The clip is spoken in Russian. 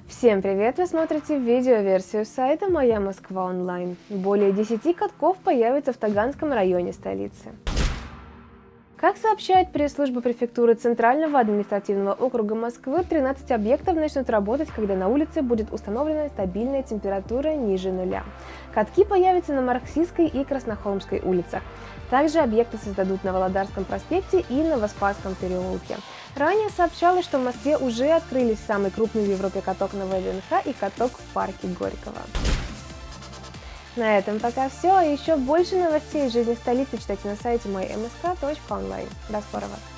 Всем привет! Вы смотрите видеоверсию сайта «Моя Москва онлайн». Более 10 катков появится в Таганском районе столицы. Как сообщает пресс-служба префектуры Центрального административного округа Москвы, 13 объектов начнут работать, когда на улице будет установлена стабильная температура ниже нуля. Катки появятся на Марксистской и Краснохолмской улицах. Также объекты создадут на Володарском проспекте и Новоспасском переулке. Ранее сообщалось, что в Москве уже открылись самый крупный в Европе каток на ВДНХ и каток в парке Горького. На этом пока все, а еще больше новостей из жизни столицы читайте на сайте moymsk.online. До скорого!